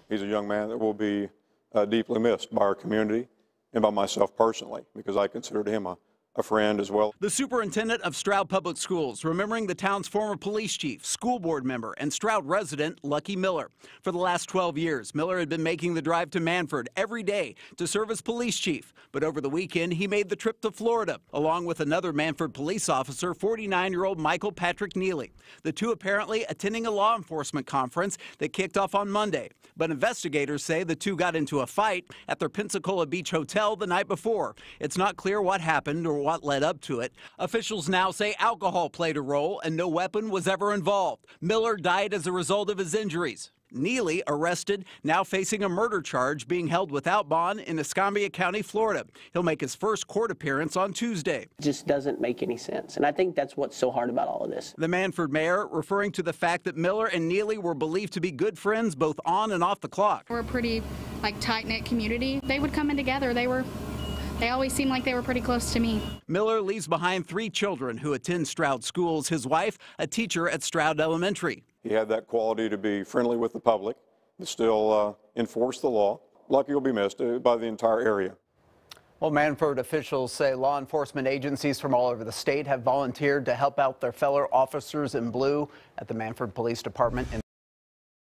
He's a young man that will be deeply missed by our community and by myself personally, because I considered him a friend as well. The superintendent of Stroud Public Schools remembering the town's former police chief, school board member, and Stroud resident Lucky Miller. For the last 12 years, Miller had been making the drive to Manford every day to serve as police chief. But over the weekend, he made the trip to Florida, along with another Manford police officer, 49-year-old Michael Patrick Neely. The two apparently attending a law enforcement conference that kicked off on Monday. But investigators say the two got into a fight at their Pensacola Beach hotel the night before. It's not clear what happened or what led up to it. Officials now say alcohol played a role and no weapon was ever involved. Miller died as a result of his injuries. Neely, arrested, now facing a murder charge, being held without bond in Escambia County, Florida. He'll make his first court appearance on Tuesday. It just doesn't make any sense, and I think that's what's so hard about all of this. The Manford mayor referring to the fact that Miller and Neely were believed to be good friends both on and off the clock. We're a pretty tight-knit community. They would come in together. They always seemed like they were pretty close to me. Miller leaves behind 3 children who attend Stroud schools. His wife, a teacher at Stroud Elementary. He had that quality to be friendly with the public, but still enforce the law. Lucky will be missed by the entire area. Well, Manford officials say law enforcement agencies from all over the state have volunteered to help out their fellow officers in blue at the Manford Police Department.